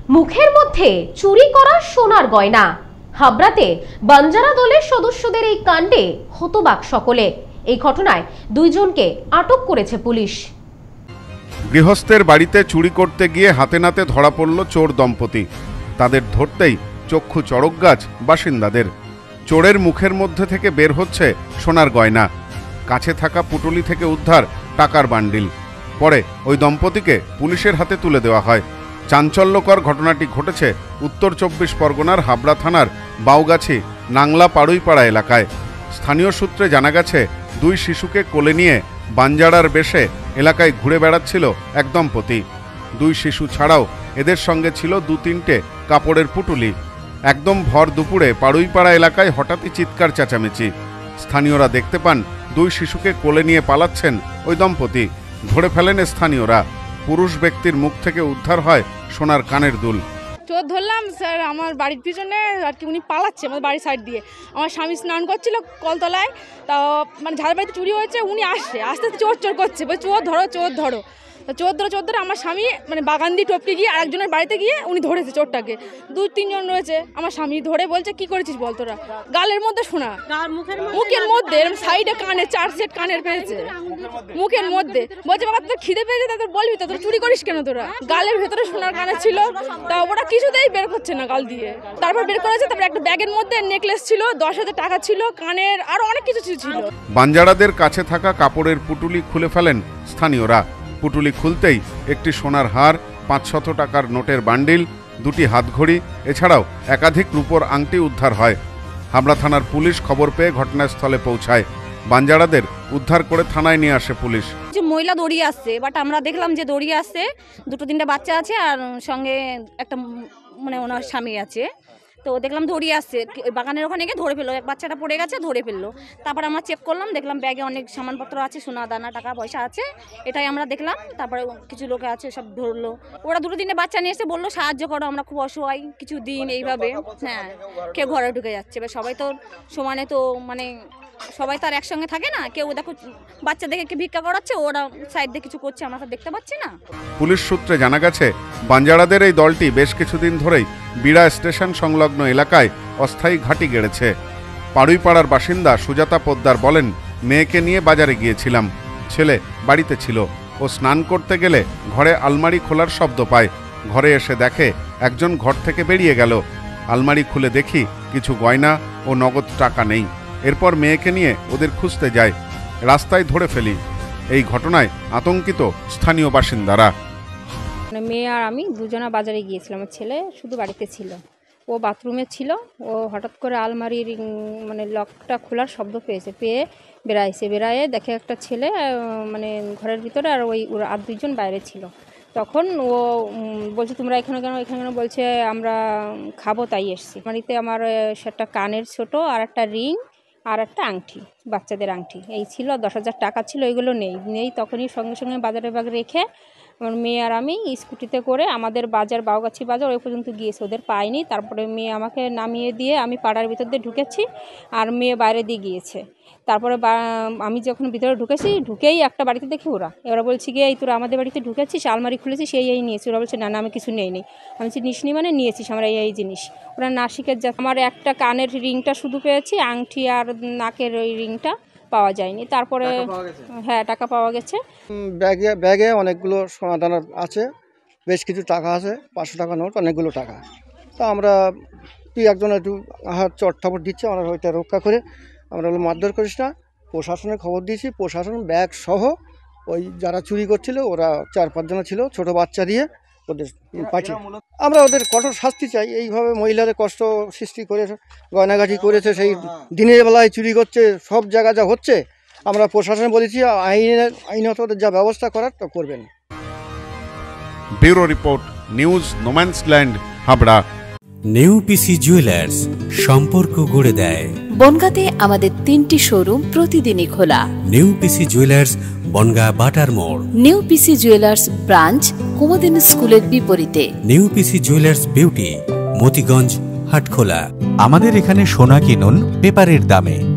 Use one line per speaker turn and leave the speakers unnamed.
মুখের মধ্যে চুরি করা সোনার গয়না। হাবড়াতে বাঞ্জারা দলের সদস্যদের এই কাণ্ডে হতবাক সকলে। এই ঘটনায় দুইজনকে আটক করেছে পুলিশ।
গৃহস্থের বাড়িতে চুরি করতে গিয়ে হাতে নাতে ধরা পড়ল চোর দম্পতি। তাদের ধরতেই চক্ষু চড়ক গাছ বাসিন্দাদের। চোরের মুখের মধ্যে থেকে বের হচ্ছে সোনার গয়না। কাছে থাকা পুটুলি থেকে উদ্ধার টাকার বান্ডিল। পরে ওই দম্পতিকে পুলিশের হাতে তুলে দেওয়া হয়। চাঞ্চল্যকর ঘটনাটি ঘটেছে উত্তর 24 পরগনার হাবড়া থানার বাউগাছি নাংলা পাড়ুইপাড়া এলাকায়। স্থানীয় সূত্রে জানা গেছে, দুই শিশুকে কোলে নিয়ে বাঞ্জারার বেশে এলাকায় ঘুরে বেড়াচ্ছিল এক দম্পতি। দুই শিশু ছাড়াও এদের সঙ্গে ছিল 2-3টে কাপড়ের পুটুলি। একদম ভর দুপুরে পাড়ুইপাড়া এলাকায় হঠাৎই চিৎকার চেঁচামেচি। স্থানীয়রা দেখতে পান দুই শিশুকে কোলে নিয়ে পালাচ্ছেন ওই দম্পতি। ধরে ফেলেন স্থানীয়রা। পুরুষ ব্যক্তির মুখ থেকে উদ্ধার হয় সোনার কানের দুল।
চোর ধরলাম স্যার আমার বাড়ির পিছনে আর কি, উনি পালাচ্ছে আমার বাড়ির সাইড দিয়ে। আমার স্বামী স্নান করছিল কলতলায়, তা মানে যাদের বাড়িতে চুরি হয়েছে উনি আস্তে আস্তে চোর চোর করছে, চোর ধরো চোর ধরো। চোর ধরে আমার স্বামী মানে বাগান দিয়ে টপকে গিয়ে আরেকজনের বাড়িতে গিয়ে উনি ধরেছে চোরটাকে। 2-3 জন রয়েছে, আমার স্বামী ধরে বলছে কি করেছিস বল তোরা। গালের মধ্যে শোনা, মুখের মধ্যে সাইডে কানে 4 সেট কানের পেয়েছে, মুখের মধ্যে। বলছে বাবা তোর খিদে পেয়েছে, তাদের বলবি তো, তোর চুরি করিস কেন তোরা। গালের ভেতরে সোনার কানে ছিল, তা ওরা কিছুতেই বের করছে না গাল দিয়ে। তারপর বের করেছে, তারপর একটা ব্যাগের মধ্যে নেকলেস ছিল, 10,000 টাকা ছিল, কানের আরো অনেক কিছু ছিল।
বাঞ্জারাদের কাছে থাকা কাপড়ের পুটুলি খুলে ফেলেন স্থানীয়রা। পুটুলি খুলতেই একটি সোনার হার, 500 টাকার নোটের বান্ডিল, 2টি হাতঘড়ি এছাড়াও একাধিক রূপোর আংটি উদ্ধার হয়। হাবড়া থানার পুলিশ খবর পেয়ে ঘটনাস্থলে পৌঁছায়। বাঞ্জারাদের উদ্ধার করে থানায় নিয়ে আসে পুলিশ।
যে মহিলা দৌড়িয়ে আসছে, বাট আমরা দেখলাম যে দৌড়িয়ে আসছে, 2-3টে বাচ্চা আছে আর সঙ্গে একটা মানে ওনার স্বামী আছে। তো দেখলাম দৌড়িয়ে আসছে, বাগানের ওখানে গিয়ে ধরে ফেললো। এক বাচ্চাটা পড়ে গেছে, ধরে ফেললো। তারপরে আমরা চেক করলাম, দেখলাম ব্যাগে অনেক সামানপত্র আছে, সোনা দানা টাকা পয়সা আছে, এটাই আমরা দেখলাম। তারপরে কিছু লোক আছে সব ধরলো। ওরা 2-3টে বাচ্চা নিয়ে এসে বললো সাহায্য করো, আমরা খুব অসহায়, কিছু দিন এইভাবে। হ্যাঁ, কেউ ঘরে ঢুকে যাচ্ছে। এবার সবাই তো সমানে তো মানে সবাই তার একসঙ্গে থাকে না। কেউ দেখো বাচ্চা দেখে কি ভিক্ষা করাচ্ছে, ওরা সাইড দিয়ে কিছু করছে, আমরা তো দেখতে পাচ্ছি না।
পুলিশ সূত্রে জানা গেছে, বাঞ্জারাদের এই দলটি বেশ কিছুদিন ধরেই বিড়া স্টেশন সংলগ্ন এলাকায় অস্থায়ী ঘাঁটি গেড়েছে। পাড়ুইপাড়ার বাসিন্দা সুজাতা পোদ্দার বলেন, মেয়েকে নিয়ে বাজারে গিয়েছিলাম, ছেলে বাড়িতে ছিল। ও স্নান করতে গেলে ঘরে আলমারি খোলার শব্দ পায়। ঘরে এসে দেখে একজন ঘর থেকে বেরিয়ে গেল। আলমারি খুলে দেখি কিছু গয়না ও নগদ টাকা নেই। এরপর মেয়েকে নিয়ে ওদের খুঁজতে যায়, রাস্তায় ধরে ফেলি। এই ঘটনায় আতঙ্কিত স্থানীয় বাসিন্দারা।
মেয়ে আর আমি দুজনা বাজারে গিয়েছিলাম, আমার ছেলে শুধু বাড়িতে ছিল। ও বাথরুমে ছিল, ও হঠাৎ করে আলমারির মানে লকটা খোলার শব্দ পেয়ে বেরায়ে দেখে একটা ছেলে মানে ঘরের ভিতরে, আর ওরা আর 2জন বাইরে ছিল। তখন ও বলছে তোমরা এখানে কেন বলছে আমরা খাবো তাই এসছি। বাড়িতে আমার সেটা কানের ছোট আর একটা রিং আর একটা আংটি, বাচ্চাদের আংটি এই ছিল। 10,000 টাকা ছিল, এগুলো নেই। তখনই সঙ্গে সঙ্গে বাজারে ব্যাগ রেখে আমার মেয়ে আর আমি স্কুটিতে করে আমাদের বাজার বাউগাছি বাজার ওই পর্যন্ত গিয়েছে, ওদের পাইনি। তারপরে মেয়ে আমাকে নামিয়ে দিয়ে আমি পাড়ার ভিতর দিয়ে ঢুকেছি, আর মেয়ে বাইরে দিয়ে গিয়েছে। তারপরে আমি যখন ভিতরে ঢুকেই একটা বাড়িতে দেখি ওরা বলছি গিয়ে এই তোরা আমাদের বাড়িতে ঢুকেছিস, আলমারি খুলেছিস, এই নিয়েছি। ওরা বলছে না আমি কিছু নেই। আমি বলছি নিসনি মানে নিয়েছিস, আমরা এই জিনিস। ওরা নাসিকের আমার একটা কানের রিংটা শুধু পেয়েছি, আংটি আর নাকের ওই রিংটা পাওয়া যায়নি। তারপরে হ্যাঁ টাকা পাওয়া গেছে।
ব্যাগে অনেকগুলো সোনা দানা আছে, বেশ কিছু টাকা আছে, 500 টাকা নোট, অনেকগুলো টাকা। তো আমরা একজন একটু হাত চটথাপড় দিচ্ছে, আমরা ওইটা রক্ষা করে আমরা মারধর করিস না। প্রশাসনে খবর দিয়েছি, প্রশাসন ব্যাগ সহ ওই যারা চুরি করছিল ওরা 4-5 জন ছিল, ছোট বাচ্চা দিয়ে ওদের পাঠিয়ে আমরা ওদের কঠোর শাস্তি চাই। এইভাবে মহিলাদের কষ্ট সৃষ্টি করে গয়নাগাটি করেছে, সেই দিনের বেলায় চুরি করছে, সব জায়গা যা হচ্ছে আমরা প্রশাসনে বলেছি আইনত ওদের যা ব্যবস্থা করার তো করবেন।
Bureau report, news no man's land, Habra.
Neupisi jewellers, সম্পর্ক গড়ে দেয়।
বনগাঁতে আমাদের 3টি শোরুম প্রতিদিনই খোলা।
নেউপিসি জুয়েলার্স, বনগাঁ বাটার মোড়।
নেউপিসি জুয়েলার্স ব্রাঞ্চ, কুমুদিনী স্কুলের বিপরীতে।
Neupisi jewellers beauty, Motiganj, Hatkhola.
আমাদের এখানে সোনা কিনুন পেপারের দামে।